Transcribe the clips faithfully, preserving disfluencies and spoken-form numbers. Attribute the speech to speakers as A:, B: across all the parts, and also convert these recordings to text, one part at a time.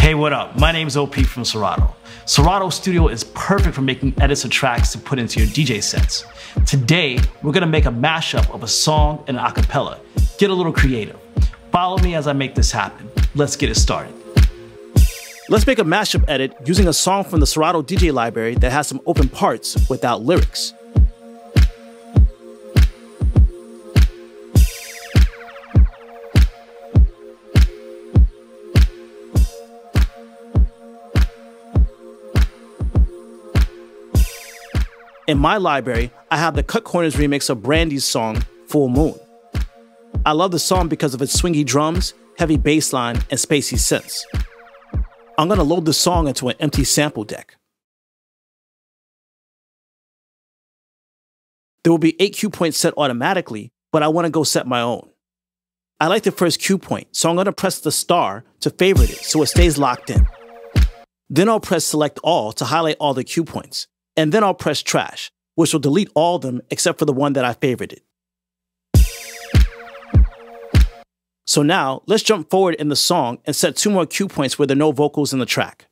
A: Hey, what up? My name is O P from Serato. Serato Studio is perfect for making edits of tracks to put into your D J sets. Today, we're gonna make a mashup of a song and an acapella. Get a little creative. Follow me as I make this happen. Let's get it started. Let's make a mashup edit using a song from the Serato D J library that has some open parts without lyrics. In my library, I have the Cut Corners remix of Brandy's song, Full Moon. I love the song because of its swingy drums, heavy bass line, and spacey synths. I'm gonna load the song into an empty sample deck. There will be eight cue points set automatically, but I wanna go set my own. I like the first cue point, so I'm gonna press the star to favorite it so it stays locked in. Then I'll press select all to highlight all the cue points. And then I'll press trash, which will delete all of them except for the one that I favorited. So now, let's jump forward in the song and set two more cue points where there are no vocals in the track.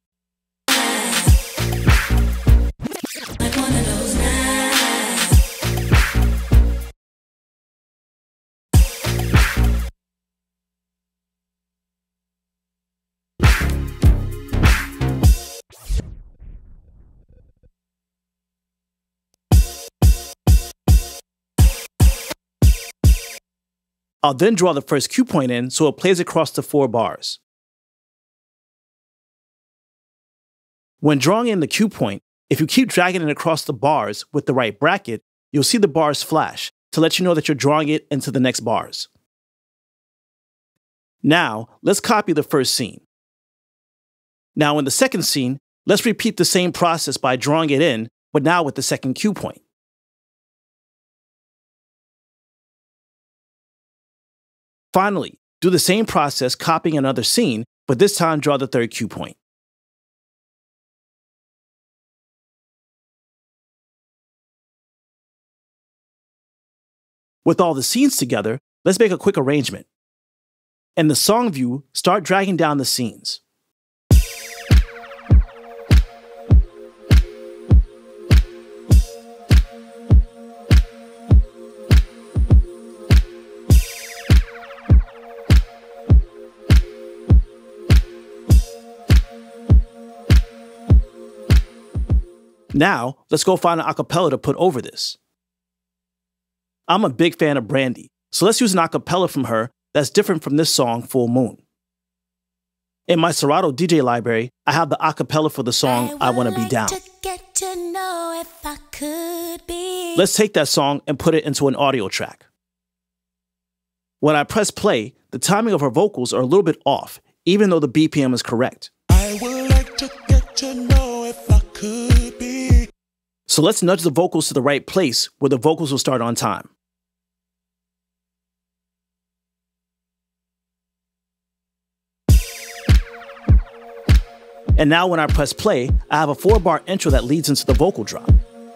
A: I'll then draw the first cue point in so it plays across the four bars. When drawing in the cue point, if you keep dragging it across the bars with the right bracket, you'll see the bars flash to let you know that you're drawing it into the next bars. Now, let's copy the first scene. Now in the second scene, let's repeat the same process by drawing it in, but now with the second cue point. Finally, do the same process copying another scene, but this time draw the third cue point. With all the scenes together, let's make a quick arrangement. In the song view, start dragging down the scenes. Now, let's go find an acapella to put over this. I'm a big fan of Brandy, so let's use an acapella from her that's different from this song, Full Moon. In my Serato D J library, I have the acapella for the song, I, I Wanna Be Down. Be. Let's take that song and put it into an audio track. When I press play, the timing of her vocals are a little bit off, even though the B P M is correct. I would like to get to know if I could be. So let's nudge the vocals to the right place where the vocals will start on time. And now when I press play, I have a four bar intro that leads into the vocal drop.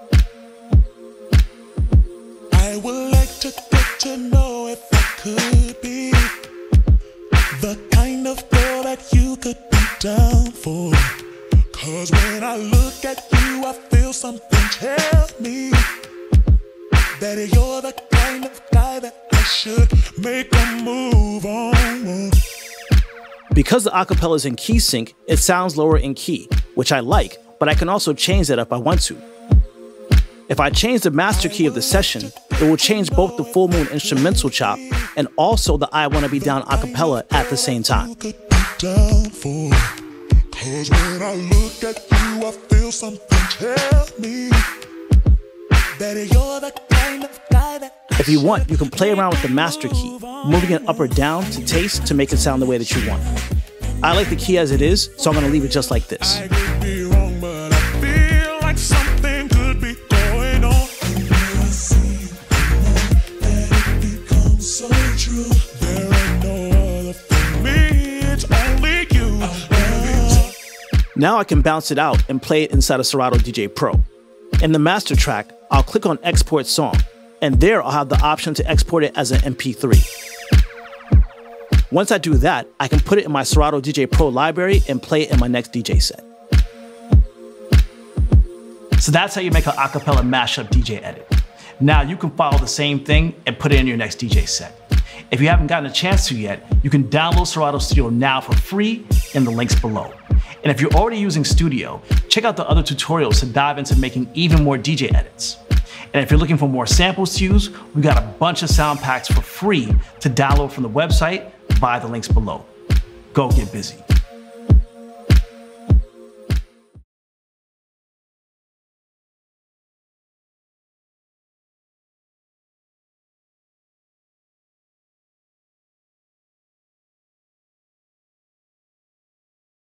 A: I would like to get to know if I could be the kind of girl that you could be down for. Cause when I look at you, I feel something tell me that you're the kind of guy that I should make a move on. Because the acapella is in key sync, it sounds lower in key, which I like, but I can also change that if I want to. If I change the master key of the session, it will change both the Full Moon instrumental chop and also the I Wanna Be Down acapella at the same time. Cause when I look at you, I feel something tell me that you're the kind of guy that if you want, you can play around with the master key, moving it up or down to taste to make it sound the way that you want. I like the key as it is, so I'm gonna leave it just like this. I could be wrong, but I feel like something could be going on. That it becomes so true. There ain't no other for me, it's only you. Now I can bounce it out and play it inside of Serato D J Pro. In the master track, I'll click on Export Song, and there I'll have the option to export it as an M P three.
B: Once I do that, I can put it in my Serato D J Pro library and play it in my next D J set. So that's how you make an acapella mashup D J edit. Now you can follow the same thing and put it in your next D J set. If you haven't gotten a chance to yet, you can download Serato Studio now for free in the links below. And if you're already using Studio, check out the other tutorials to dive into making even more D J edits. And if you're looking for more samples to use, we got a bunch of sound packs for free to download from the website via the links below. Go get busy.